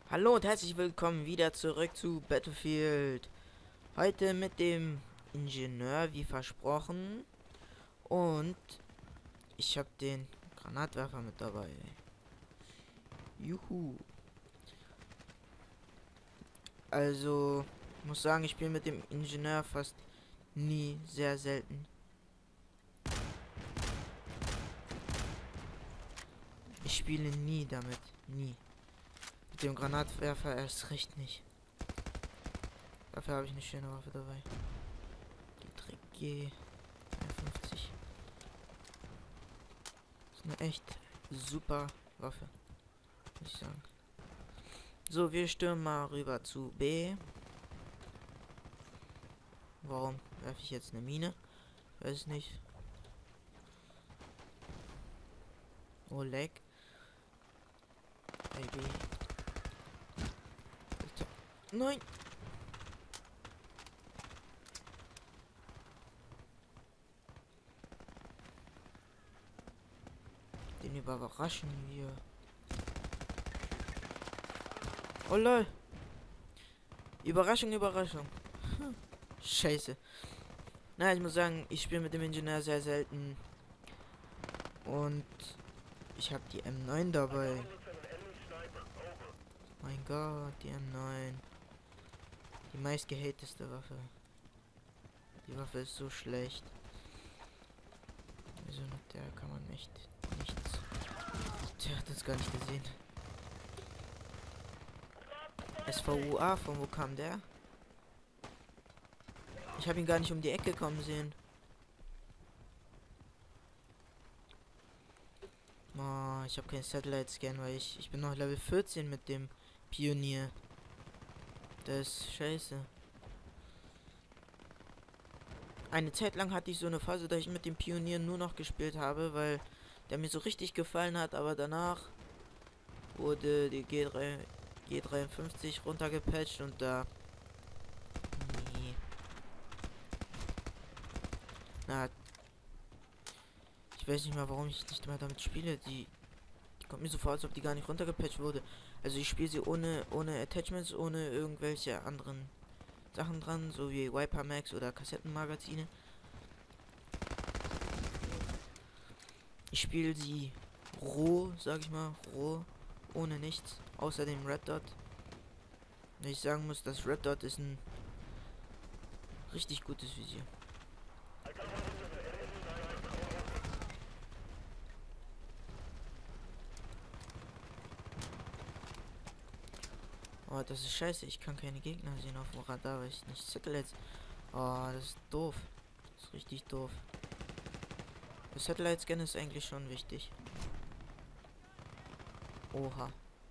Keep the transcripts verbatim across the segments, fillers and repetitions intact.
Hallo und herzlich willkommen wieder zurück zu Battlefield. Heute mit dem Ingenieur, wie versprochen. Und ich habe den Granatwerfer mit dabei. Juhu. Also, ich muss sagen, ich spiele mit dem Ingenieur fast nie, sehr selten. Ich spiele nie damit, nie. Mit dem Granatwerfer erst recht nicht. Dafür habe ich eine schöne Waffe dabei. Die Trick G fünfzig. Ist eine echt super Waffe, muss ich sagen. So, wir stürmen mal rüber zu B. Warum werfe ich jetzt eine Mine? Weiß nicht. Oh, Lag. Baby. Nein! Den überraschen wir. Oh lol. Überraschung, Überraschung. Hm. Scheiße. Na, ich muss sagen, ich spiele mit dem Ingenieur sehr selten. Und ich habe die M neun dabei. Mein Gott, die M neun. Die meist gehateste Waffe. Die Waffe ist so schlecht. Also mit der kann man echt nichts. Der hat uns gar nicht gesehen. S V U A, von wo kam der? Ich habe ihn gar nicht um die Ecke kommen sehen. Oh, ich habe keinen Satellite Scan, weil ich ich bin noch Level vierzehn mit dem Pionier. Das ist scheiße. Eine Zeit lang hatte ich so eine Phase, dass ich mit dem Pionier nur noch gespielt habe, weil der mir so richtig gefallen hat, aber danach wurde die G drei, G dreiundfünfzig runtergepatcht und da... Nee. Na, ich weiß nicht mal, warum ich nicht mehr damit spiele. Die, die kommt mir so vor, als ob die gar nicht runtergepatcht wurde. Also ich spiele sie ohne, ohne Attachments, ohne irgendwelche anderen Sachen dran, so wie Viper Max oder Kassettenmagazine. Ich spiele sie roh, sag ich mal, roh, ohne nichts, außer dem Red Dot. Und ich sagen muss, das Red Dot ist ein richtig gutes Visier. Oh, das ist scheiße, ich kann keine Gegner sehen auf dem Radar, weil ich nicht Satellites. Oh, das ist doof. Das ist richtig doof. Der Satellite Scan ist eigentlich schon wichtig. Oha.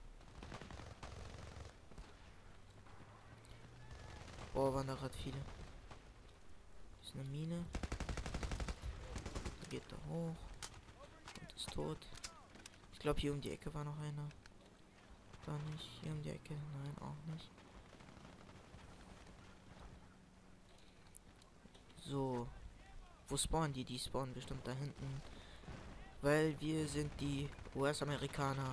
Boah, waren da gerade viele. Das ist eine Mine. Die geht da hoch. Und ist tot. Ich glaube, hier um die Ecke war noch einer. Da nicht. Hier um die Ecke. Nein, auch nicht. So. Wo spawnen die? Die spawnen bestimmt da hinten. Weil wir sind die U S-Amerikaner.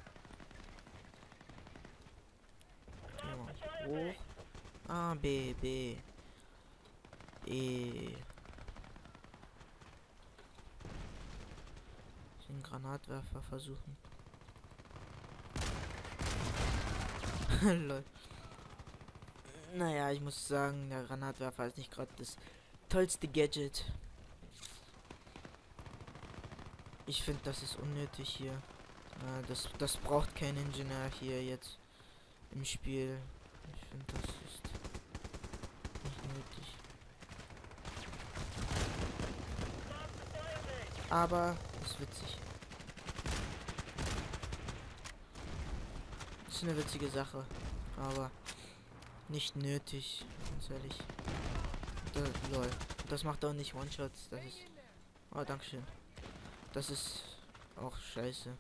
Hoch. A, B, B. E. Den Granatwerfer versuchen. Lol. Naja, ich muss sagen, der Granatwerfer ist nicht gerade das tollste Gadget. Ich finde, das ist unnötig hier. Äh, das, das braucht kein Ingenieur hier jetzt im Spiel. Ich finde, das ist nicht nötig. Aber ist witzig. Ist eine witzige Sache. Aber nicht nötig, ganz ehrlich. Da, lol. Das macht auch nicht One-Shots. Das ist... Oh, dankeschön. Das ist auch scheiße.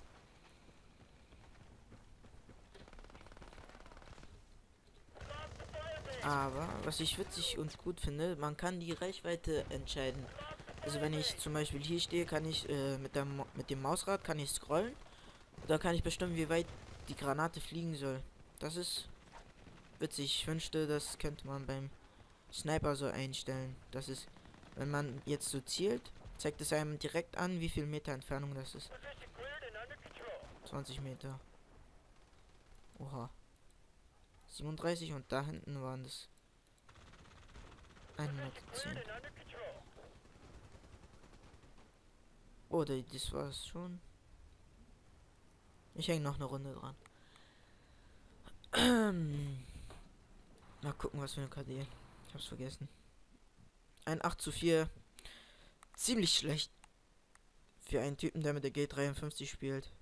Aber was ich witzig und gut finde, man kann die Reichweite entscheiden. Also wenn ich zum Beispiel hier stehe, kann ich äh, mit, der Mo mit dem Mausrad kann ich scrollen. Da kann ich bestimmen, wie weit die Granate fliegen soll. Das ist witzig. Ich wünschte, das könnte man beim Sniper so einstellen. Das ist, wenn man jetzt so zielt, zeigt es einem direkt an, wie viel Meter Entfernung das ist. zwanzig Meter. Oha. siebenunddreißig und da hinten waren das hundertzehn. Oh, das war's schon. Ich hänge noch eine Runde dran. Mal gucken, was für eine K D. Ich hab's vergessen. Ein acht zu vier. Ziemlich schlecht. Für einen Typen, der mit der G dreiundfünfzig spielt.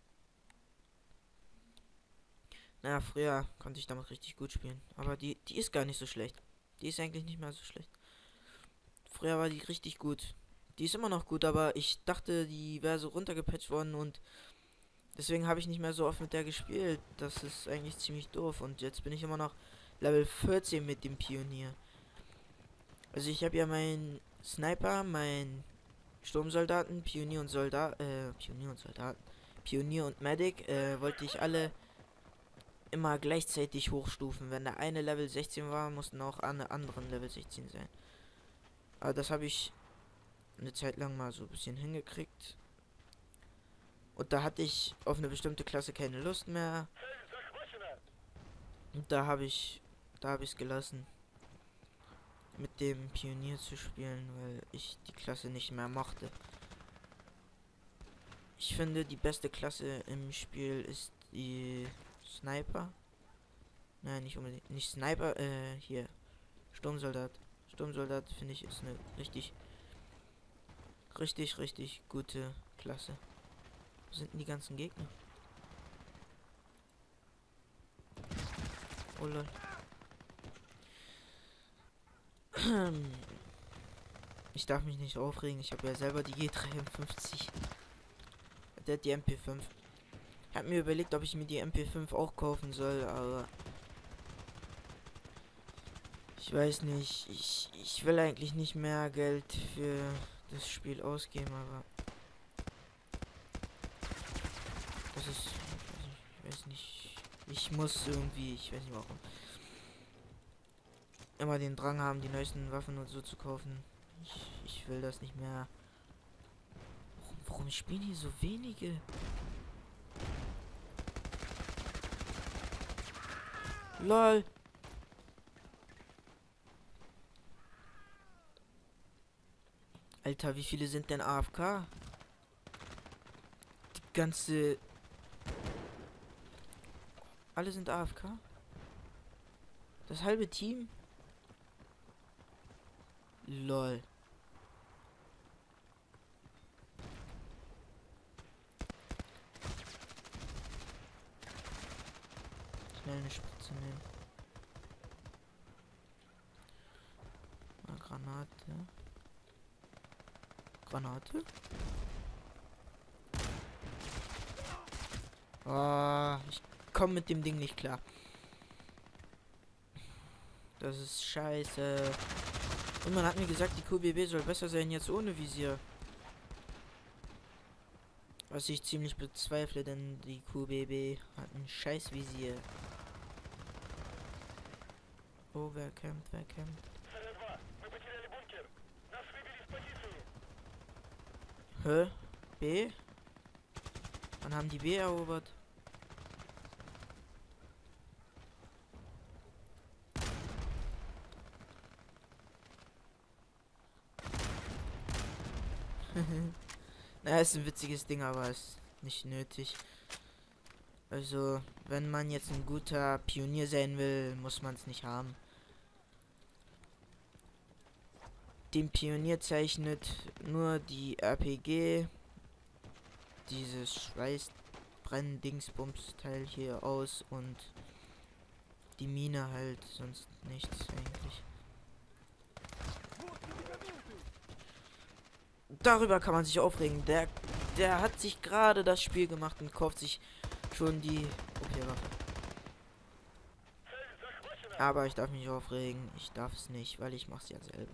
Naja, früher konnte ich damit richtig gut spielen. Aber die, die ist gar nicht so schlecht. Die ist eigentlich nicht mehr so schlecht. Früher war die richtig gut. Die ist immer noch gut, aber ich dachte, die wäre so runtergepatcht worden und deswegen habe ich nicht mehr so oft mit der gespielt. Das ist eigentlich ziemlich doof. Und jetzt bin ich immer noch Level vierzehn mit dem Pionier. Also ich habe ja meinen Sniper, meinen Sturmsoldaten, Pionier und Soldat, äh, Pionier und Soldaten, Pionier und Medic, äh, wollte ich alle immer gleichzeitig hochstufen. Wenn der eine Level sechzehn war, mussten auch alle anderen Level sechzehn sein. Aber das habe ich eine Zeit lang mal so ein bisschen hingekriegt. Und da hatte ich auf eine bestimmte Klasse keine Lust mehr. Und da habe ich, da habe ich es gelassen, mit dem Pionier zu spielen, weil ich die Klasse nicht mehr mochte. Ich finde, die beste Klasse im Spiel ist die Sniper. Nein, nicht unbedingt. Nicht Sniper, äh, hier. Sturmsoldat. Sturmsoldat finde ich ist eine richtig, richtig, richtig gute Klasse. Wo sind denn die ganzen Gegner? Oh lol. Ich darf mich nicht aufregen. Ich habe ja selber die G dreiundfünfzig. Der hat die M P fünf. Ich habe mir überlegt, ob ich mir die M P fünf auch kaufen soll, aber ich weiß nicht. Ich, ich will eigentlich nicht mehr Geld für das Spiel ausgeben, aber das ist, ich weiß nicht. Ich muss irgendwie, ich weiß nicht warum, immer den Drang haben, die neuesten Waffen und so zu kaufen. Ich, ich will das nicht mehr. Warum, warum spielen hier so wenige? LOL. Alter, wie viele sind denn A F K? Die ganze... Alle sind A F K? Das halbe Team? LOL. Schnell eine Spritze nehmen. Mal Granate. Granate? Oh, ich komme mit dem Ding nicht klar. Das ist scheiße. Und man hat mir gesagt, die Q B B soll besser sein jetzt ohne Visier. Was ich ziemlich bezweifle, denn die Q B B hat ein scheiß Visier. Oh, wer kämpft, wer kämpft? Hä? B? Wann haben die B erobert? Na, ist ein witziges Ding, aber ist nicht nötig. Also, wenn man jetzt ein guter Pionier sein will, muss man es nicht haben. Den Pionier zeichnet nur die R P G, dieses Schweißbrenn-Dingsbums-Teil hier aus und die Mine halt, sonst nichts eigentlich. Darüber kann man sich aufregen. Der, der hat sich gerade das Spiel gemacht und kauft sich schon die okay Waffe. Aber ich darf mich aufregen. Ich darf es nicht, weil ich mach's ja selber.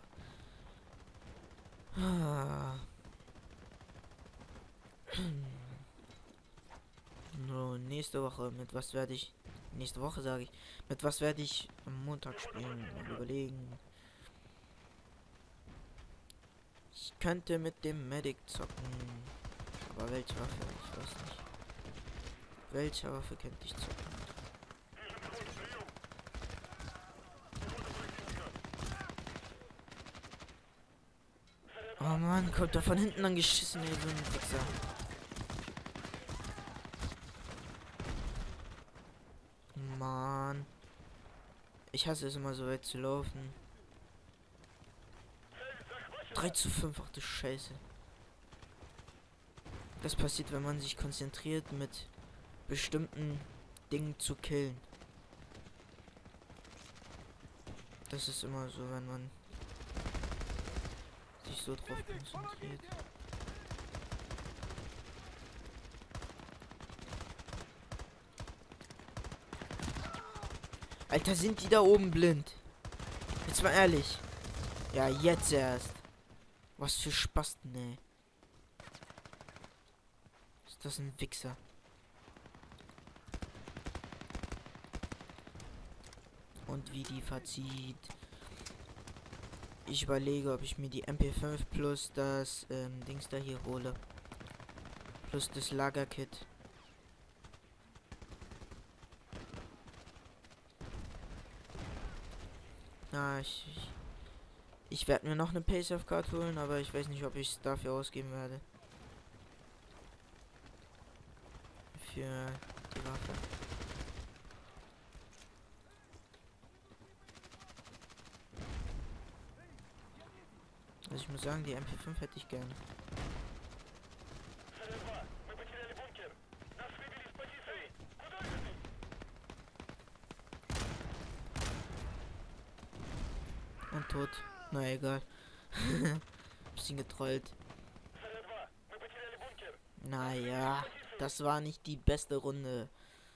No, nächste Woche mit was werde ich Nächste Woche sage ich. Mit was werde ich am Montag spielen? Mal überlegen. Ich könnte mit dem Medic zocken. Aber welche Waffe? Ich weiß nicht. Welche Waffe könnte ich zocken? Oh Mann, kommt da von hinten angeschissen, ey, so ein Wichser. Mann. Ich hasse es immer so weit zu laufen. drei zu fünf, ach du Scheiße. Das passiert, wenn man sich konzentriert, mit bestimmten Dingen zu killen. Das ist immer so, wenn man sich so drauf konzentriert. Alter, sind die da oben blind? Jetzt mal ehrlich. Ja, jetzt erst. Was für Spasten, ey. Ist das ein Wichser? Und wie die verzieht. Ich überlege, ob ich mir die M P fünf plus das ähm, Dings da hier hole. Plus das Lagerkit. Na, ich... Ich, ich werde mir noch eine Pace-Of-Card holen, aber ich weiß nicht, ob ich es dafür ausgeben werde. Für die Waffe. Also ich muss sagen, die M P fünf hätte ich gerne. Und tot. Na egal. Bisschen getrollt. Naja, das war nicht die beste Runde.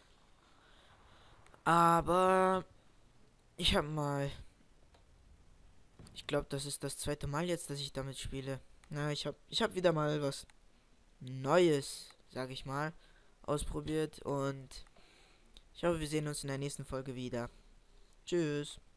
Aber ich habe mal... Ich glaube, das ist das zweite Mal jetzt, dass ich damit spiele. Na, ich habe ich habe wieder mal was Neues, sage ich mal, ausprobiert. Und ich hoffe, wir sehen uns in der nächsten Folge wieder. Tschüss.